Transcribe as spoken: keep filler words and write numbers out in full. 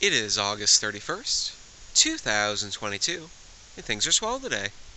It is August thirty-first, two thousand twenty-two, and things are swell today.